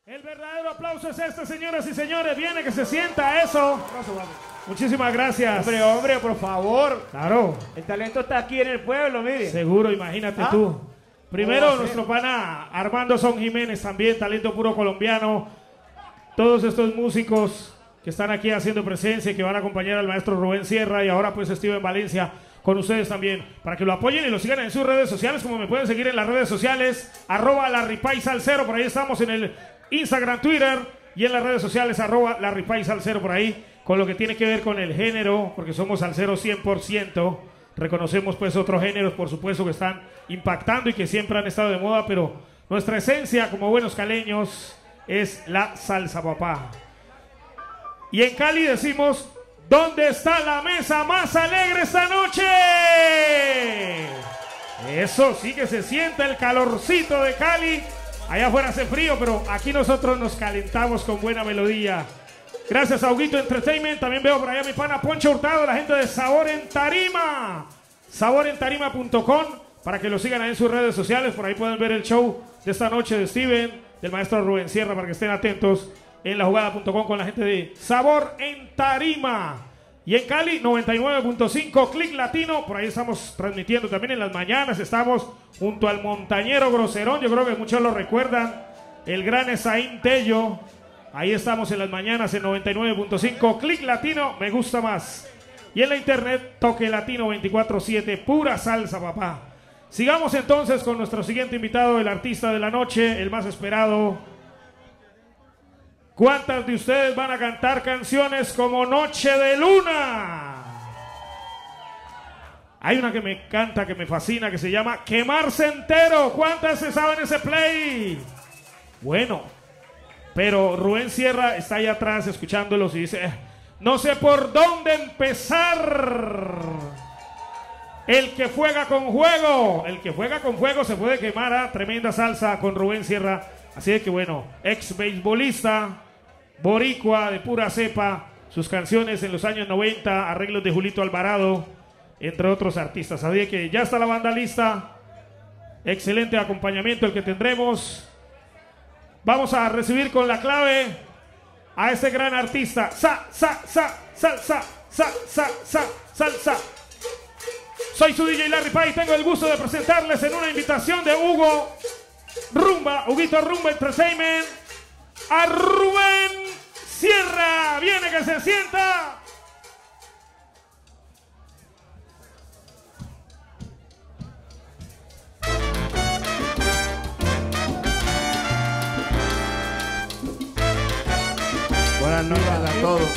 El verdadero aplauso es este, señoras y señores. Viene que se sienta eso. Muchísimas gracias. Hombre, por favor. Claro. El talento está aquí en el pueblo, mire. Seguro, imagínate tú. Primero, nuestro pana Armando Son Jiménez, también talento puro colombiano. Todos estos músicos que están aquí haciendo presencia y que van a acompañar al maestro Rubén Sierra y ahora pues Steven Valencia con ustedes también, para que lo apoyen y lo sigan en sus redes sociales, como me pueden seguir en las redes sociales, @larrypaysalsero, por ahí estamos en el Instagram, Twitter y en las redes sociales, @larrypaysalsero, por ahí, con lo que tiene que ver con el género, porque somos salseros 100%, reconocemos pues otros géneros, por supuesto, que están impactando y que siempre han estado de moda, pero nuestra esencia como buenos caleños es la salsa, papá. Y en Cali decimos: ¿dónde está la mesa más alegre esta noche? Eso sí que se siente el calorcito de Cali. Allá afuera hace frío, pero aquí nosotros nos calentamos con buena melodía. Gracias a Huguito Entertainment. También veo por allá a mi pana Poncho Hurtado, la gente de Sabor en Tarima. Saborentarima.com, para que lo sigan ahí en sus redes sociales. Por ahí pueden ver el show de esta noche de Steven, del maestro Rubén Sierra, para que estén atentos en lajugada.com con la gente de Sabor en Tarima. Y en Cali, 99.5 Click Latino. Por ahí estamos transmitiendo también en las mañanas. Estamos junto al montañero Groserón. Yo creo que muchos lo recuerdan. El gran Esaín Tello. Ahí estamos en las mañanas en 99.5 Click Latino. Me gusta más. Y en la internet, Toque Latino 24/7. Pura salsa, papá. Sigamos entonces con nuestro siguiente invitado, el artista de la noche, el más esperado. ¿Cuántas de ustedes van a cantar canciones como Noche de Luna? Hay una que me encanta, que me fascina, que se llama Quemarse Entero. ¿Cuántas se saben ese play? Bueno, pero Rubén Sierra está ahí atrás escuchándolos y dice: no sé por dónde empezar. El que juega con juego. El que juega con fuego se puede quemar a tremenda salsa con Rubén Sierra. Así de que bueno, ex beisbolista, boricua de pura cepa, sus canciones en los años 90, arreglos de Julito Alvarado, entre otros artistas. Así que ya está la banda lista. Excelente acompañamiento el que tendremos. Vamos a recibir con la clave a este gran artista. Salsa. Soy su DJ Larry Pay. Tengo el gusto de presentarles en una invitación de Hugo Rumba, Huguito Rumba Entertainment, a Rubén Sierra. Viene que se sienta. Buenas noches a todos.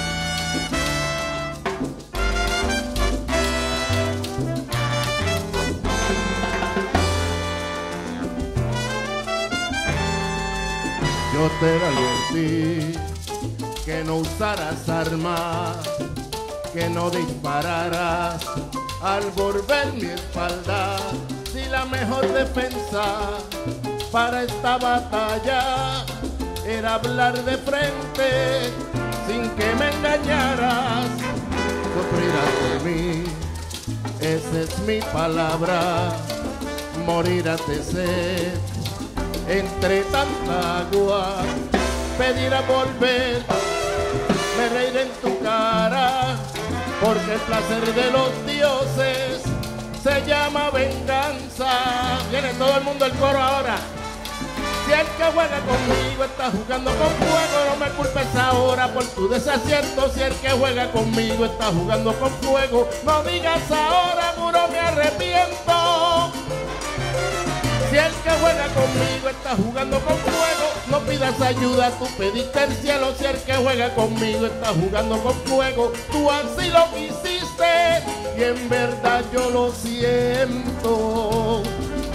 Yo te advertí que no usaras armas, que no dispararas al volver mi espalda. Si la mejor defensa para esta batalla era hablar de frente sin que me engañaras. Sufrirás por mí, esa es mi palabra. Morirás de sed entre tanta agua. Pedirá volver, me reiré en tu cara, porque el placer de los dioses se llama venganza. Viene todo el mundo el coro ahora. Si el que juega conmigo está jugando con fuego, no me culpes ahora por tu desacierto. Si el que juega conmigo está jugando con fuego, no digas ahora, juro me arrepiento. Si el que juega conmigo está jugando con fuego, no pidas ayuda, tú pediste el cielo. Si el que juega conmigo está jugando con fuego, tú así lo quisiste y en verdad yo lo siento.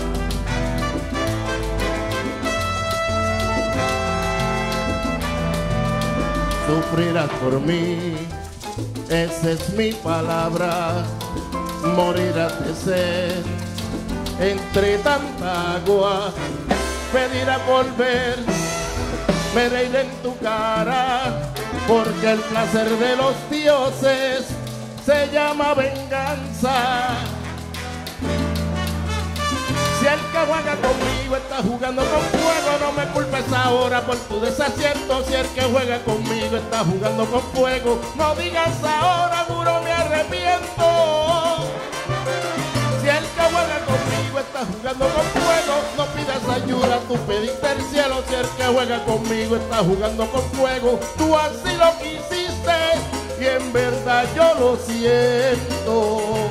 Sufrirás por mí, esa es mi palabra. Morirás de sed entre tanta agua. Pedirá volver, me reiré en tu cara, porque el placer de los dioses se llama venganza. Si el que juega conmigo conmigo está jugando con fuego. No me culpes ahora por tu desacierto. Si el que juega conmigo está jugando con fuego, no digas ahora, juro me arrepiento. Si el que juega conmigo está jugando con fuego, no pidas ayuda, tú pediste el cielo. Si el que juega conmigo está jugando con fuego, tú así lo quisiste y en verdad yo lo siento.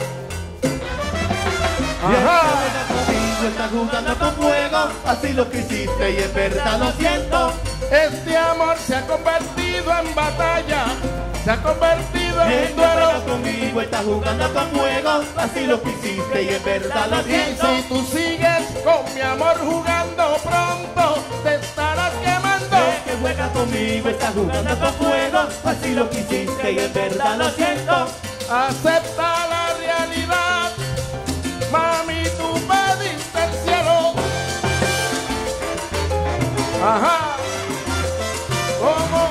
Ajá. Conmigo está jugando con fuego, así lo quisiste y en verdad lo siento. Este amor se ha convertido en batalla, se ha convertido en un duelo. Conmigo está jugando con fuego, así lo quisiste y en verdad lo Y siento. si tú sigues con mi amor jugando, pronto te estarás quemando. El que juega conmigo está jugando con fuego, así lo quisiste y en verdad lo siento. Acepta la realidad, mami, tú pediste el cielo. Ajá. ¿Cómo?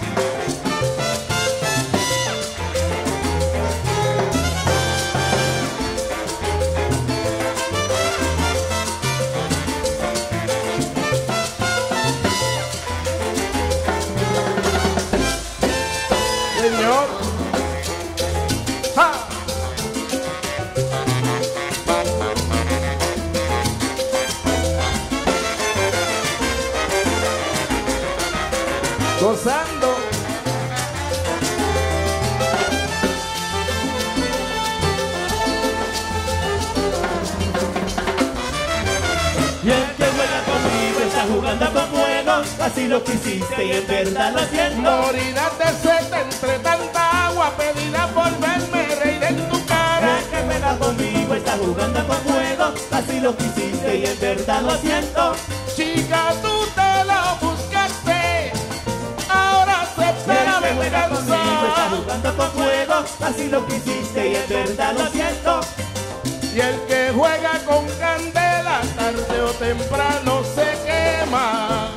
Señor. ¡Ja! Gozando. Y el que juega conmigo está jugando con fuego, así lo quisiste y en verdad lo siento. Morirás de sed entre tanta agua, pedirás por verme reír en tu cara. El que juega conmigo está jugando con fuego, así lo quisiste y en verdad lo siento. Chica, tú te lo buscaste, ahora acepta la El que juega conmigo está venganza. jugando con fuego, así lo quisiste y en verdad lo siento. Y el que juega con candela, tarde o temprano se quema.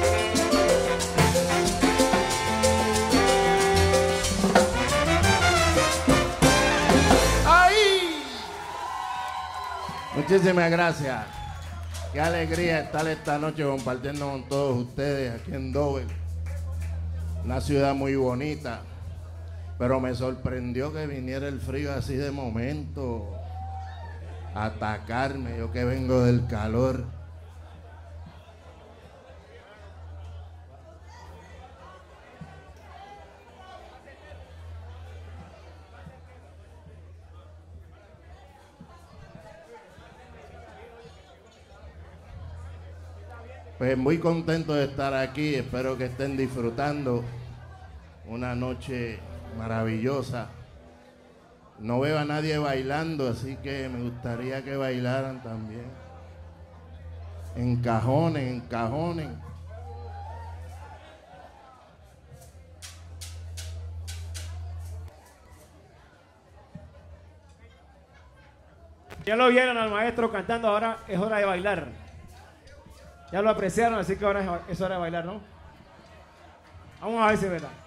¡Ahí! Muchísimas gracias. Qué alegría estar esta noche compartiendo con todos ustedes aquí en Dover. Una ciudad muy bonita, pero me sorprendió que viniera el frío así de momento a atacarme, yo que vengo del calor. Pues muy contento de estar aquí, espero que estén disfrutando una noche maravillosa. No veo a nadie bailando, así que me gustaría que bailaran también. Encajonen, encajonen. Ya lo vieron al maestro cantando, ahora es hora de bailar. Ya lo apreciaron, así que ahora es hora de bailar, ¿no? Vamos a ver si es verdad.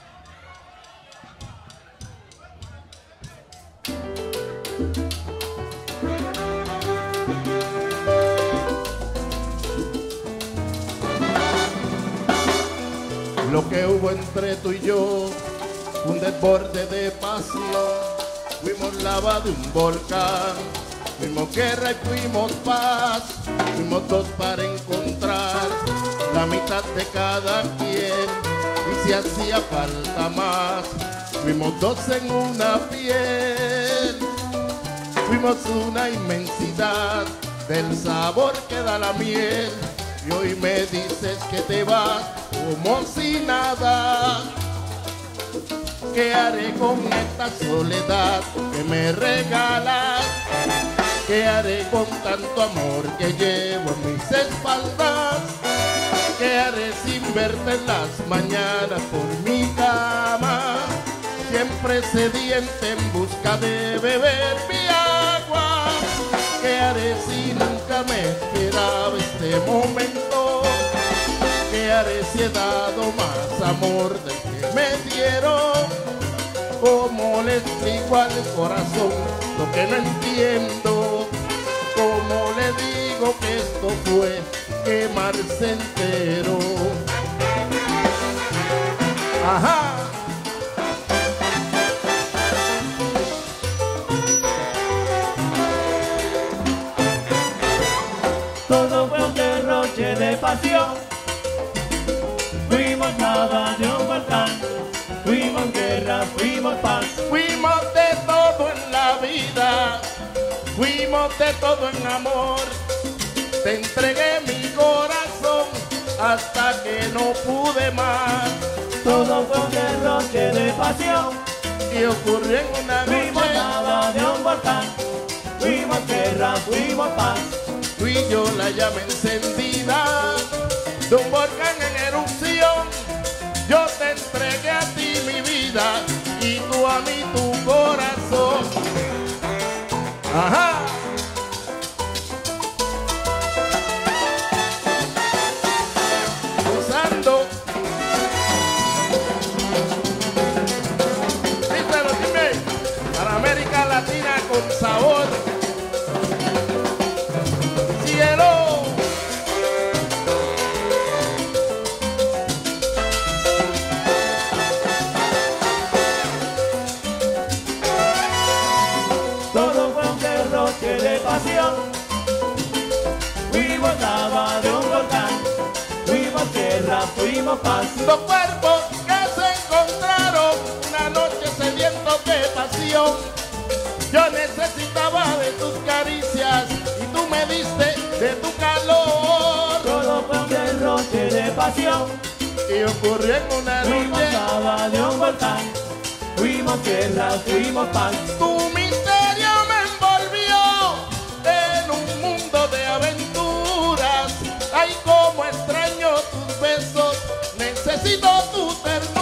Lo que hubo entre tú y yo, un desborde de pasión. Fuimos lava de un volcán, fuimos guerra y fuimos paz. Fuimos dos para encontrar la mitad de cada quien, y si hacía falta más, fuimos dos en una piel. Fuimos una inmensidad del sabor que da la miel, y hoy me dices que te vas como si nada. ¿Qué haré con esta soledad que me regalas? ¿Qué haré con tanto amor que llevo en mis espaldas? ¿Qué haré sin verte en las mañanas por mi cama? Siempre sediente en busca de beber mi agua. ¿Qué haré si nunca me esperaba este momento? ¿Qué haré si he dado más amor del que me dieron? ¿Cómo le explico al corazón lo que no entiendo? ¿Cómo le digo digo que esto fue quemarse entero. Ajá. Todo fue un derroche de pasión. Fuimos lava de un volcán. Fuimos guerra, fuimos paz. Fuimos de todo en la vida, fuimos de todo en amor. Te entregué mi corazón hasta que no pude más. Todo fue un derroche de pasión. Y ocurrió en una Fuimos noche, lava de un volcán. Fuimos guerra, fuimos paz. fui yo la llama encendida de un volcán en erupción. Yo te entregué a ti mi vida y tú a mí tu corazón. Ajá. Usando. Dímelo, dime. Para América Latina con sabor. Cielo. Todo fue un derroche de pasión. Fuimos lava de un volcán. Fuimos guerra, fuimos paz. Dos cuerpos que se encontraron una noche sedientos de pasión. Yo necesitaba de tus caricias y tú me diste de tu calor. Todo fue un derroche de pasión. Y ocurrió en una Fuimos noche. lava de un volcán. Fuimos guerra, fuimos paz. Tu misterio me envolvió en un mundo de aventuras. Ay, cómo extraño tus besos, necesito tu ternura.